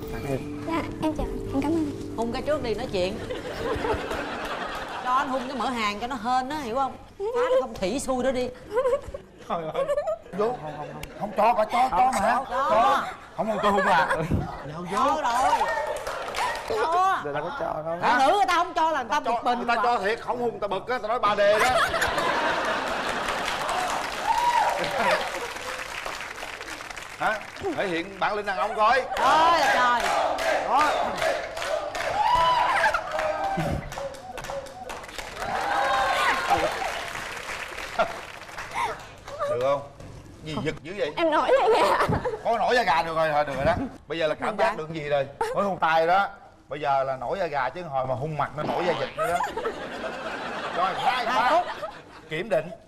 Dạ em chào anh, cảm ơn. Hung cái trước đi nói chuyện. Cho anh hung cái mở hàng cho nó hên á, hiểu không? Phá nó không thủy xui đó đi. Trời ơi. Vô. Không cho mà cho mà. Cho. Không cho hung à. Cho rồi. Cho. Người ta có cho đâu. Phụ nữ người ta không cho là người ta bực mình. Người ta cho thiệt, không hung người ta bực á, tao nói 3D đó. Hả? Thể hiện bản lĩnh đàn ông coi. Trời là trời. Đó. Được không? Gì giật dữ vậy? Em nổi da gà. Có nổi da gà được rồi, thôi được rồi đó. Bây giờ là cảm giác được gì rồi? Mới hung tay đó. Bây giờ là nổi da gà chứ hồi mà hung mặt nó nổi da vịt nữa đó. Rồi, 2 phút kiểm định.